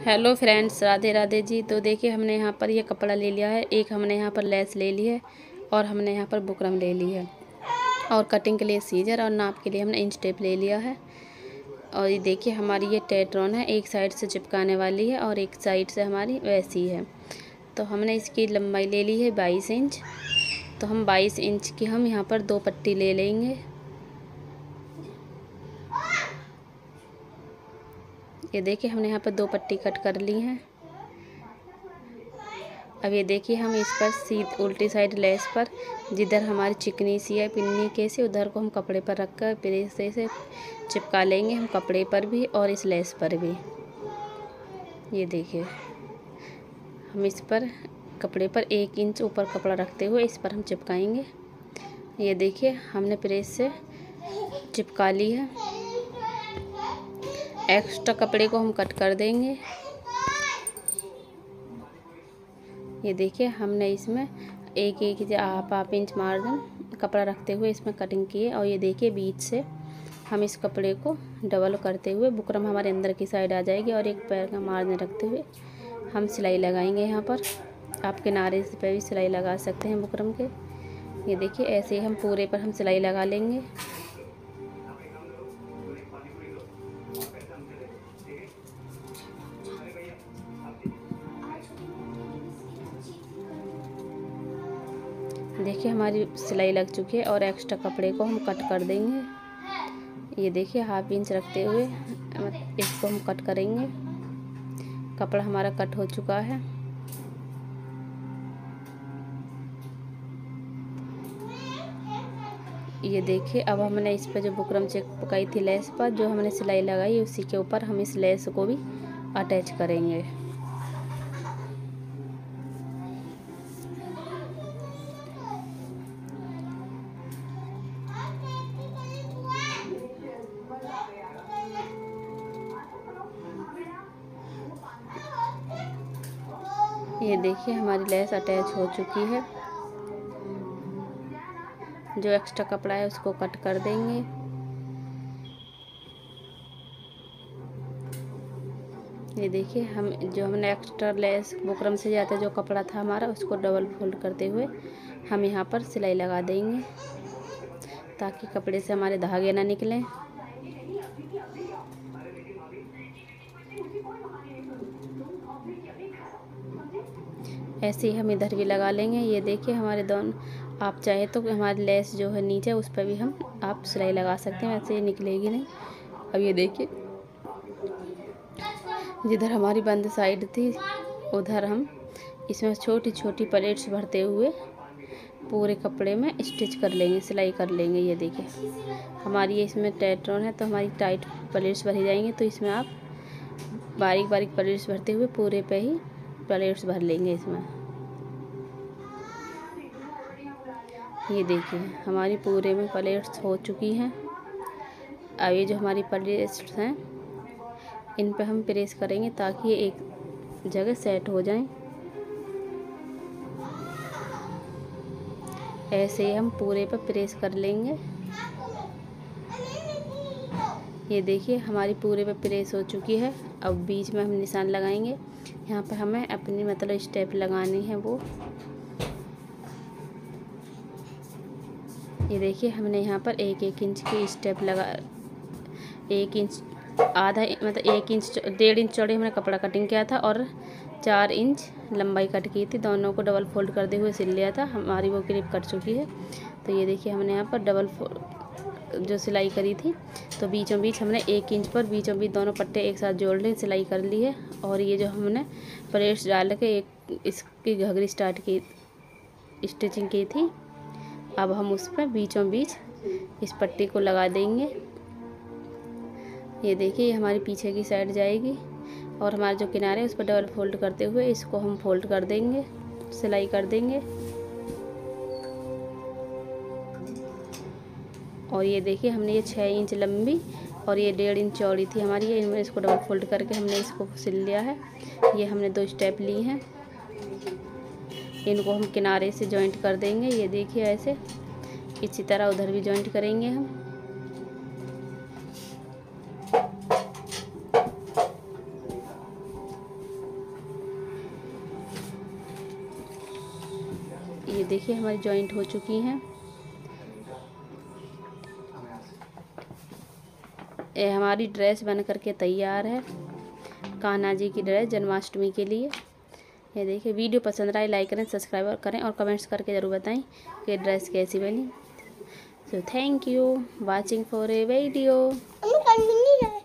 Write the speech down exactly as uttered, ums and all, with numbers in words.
Hello friends, Radhe Radhe ji. तो देखिए हमने यहाँ पर ये कपड़ा ले लिया है, एक हमने यहाँ पर लेस ले ली है और हमने यहाँ पर बुकरम ले ली है और कटिंग के लिए सीजर और नाप के लिए हमने इंच टेप ले लिया है। और ये देखिए हमारी ये टेट्रॉन है, एक साइड से चिपकाने वाली है और एक साइड से हमारी वैसी है। तो हमने इसकी लंबाई ले ली है बाईस इंच। तो हम बाईस इंच की हम यहाँ पर दो पट्टी ले लेंगे। ये देखिए हमने यहाँ पर दो पट्टी कट कर ली हैं। अब ये देखिए हम इस पर सीध उल्टी साइड लेस पर जिधर हमारी चिकनी सी है पिन्नी के से उधर को हम कपड़े पर रख कर प्रेस से, से चिपका लेंगे हम कपड़े पर भी और इस लेस पर भी। ये देखिए हम इस पर कपड़े पर एक इंच ऊपर कपड़ा रखते हुए इस पर हम चिपकाएंगे। ये देखिए हमने प्रेस से चिपका ली है। एक्स्ट्रा कपड़े को हम कट कर देंगे। ये देखिए हमने इसमें एक एक हाफ हाफ इंच मार्जिन कपड़ा रखते हुए इसमें कटिंग की है। और ये देखिए बीच से हम इस कपड़े को डबल करते हुए बुकरम हमारे अंदर की साइड आ जाएगी और एक पैर का मार्जिन रखते हुए हम सिलाई लगाएंगे। यहाँ पर आप किनारे से पे भी सिलाई लगा सकते हैं बुकरम के। ये देखिए ऐसे ही हम पूरे पर हम सिलाई लगा लेंगे। देखिए हमारी सिलाई लग चुकी है और एक्स्ट्रा कपड़े को हम कट कर देंगे। ये देखिए हाफ इंच रखते हुए इसको हम कट करेंगे। कपड़ा हमारा कट हो चुका है। ये देखिए अब हमने इस पर जो बुकरम चिपकाई थी लेस पर जो हमने सिलाई लगाई उसी के ऊपर हम इस लेस को भी अटैच करेंगे। ये देखिए हमारी लेस अटैच हो चुकी है। जो एक्स्ट्रा कपड़ा है उसको कट कर देंगे। ये देखिए हम जो हमने एक्स्ट्रा लेस बुकरम से ज़्यादा जो कपड़ा था हमारा उसको डबल फोल्ड करते हुए हम यहाँ पर सिलाई लगा देंगे ताकि कपड़े से हमारे धागे ना निकलें। ऐसे ही हम इधर भी लगा लेंगे। ये देखिए हमारे दोनों, आप चाहे तो हमारी लेस जो है नीचे उस पर भी हम आप सिलाई लगा सकते हैं, वैसे ये निकलेगी नहीं। अब ये देखिए जिधर हमारी बंद साइड थी उधर हम इसमें छोटी छोटी प्लेट्स भरते हुए पूरे कपड़े में स्टिच कर लेंगे, सिलाई कर लेंगे। ये देखिए हमारी इसमें टेट्रॉन है तो हमारी टाइट प्लेट्स भरी जाएंगी। तो इसमें आप बारीक बारीक प्लेट्स भरते हुए पूरे पे ही प्लेट्स भर लेंगे इसमें। ये देखिए हमारी पूरे में प्लेट्स हो चुकी हैं। अब ये जो हमारी प्लेट्स हैं इन पे हम प्रेस करेंगे ताकि ये एक जगह सेट हो जाएं। ऐसे ही हम पूरे पे प्रेस कर लेंगे। ये देखिए हमारी पूरे पे प्रेस हो चुकी है। अब बीच में हम निशान लगाएंगे। यहाँ पर हमें अपनी मतलब स्टेप लगानी है वो। ये देखिए हमने यहाँ पर एक एक इंच की स्टेप लगा, एक इंच आधा मतलब एक इंच डेढ़ इंच चौड़े हमने कपड़ा कटिंग किया था और चार इंच लंबाई कट की थी। दोनों को डबल फोल्ड करते हुए सिल लिया था। हमारी वो क्लिप कट चुकी है। तो ये देखिए हमने यहाँ पर डबल जो सिलाई करी थी तो बीचों बीच हमने एक इंच पर बीचों बीच दोनों पट्टे एक साथ जोड़ ले सिलाई कर ली है। और ये जो हमने प्लेट्स डाल के एक इसकी घघरी स्टार्ट की स्टिचिंग की थी, अब हम उस पर बीचों बीच इस पट्टी को लगा देंगे। ये देखिए हमारी पीछे की साइड जाएगी और हमारे जो किनारे है उस पर डबल फोल्ड करते हुए इसको हम फोल्ड कर देंगे, सिलाई कर देंगे। और ये देखिए हमने ये छः इंच लंबी और ये डेढ़ इंच चौड़ी थी हमारी, ये इनमें इसको डबल फोल्ड करके हमने इसको सिल लिया है। ये हमने दो स्टेप ली हैं, इनको हम किनारे से जॉइंट कर देंगे। ये देखिए ऐसे इसी तरह उधर भी जॉइंट करेंगे हम। देखिए हमारी जॉइंट हो चुकी हैं। ये हमारी ड्रेस बन करके तैयार है, कान्हा जी की ड्रेस जन्माष्टमी के लिए। ये देखिए, वीडियो पसंद आए लाइक करें, सब्सक्राइब करें और कमेंट्स करके ज़रूर बताएं कि ड्रेस कैसी बनी। So thank you watching for a video.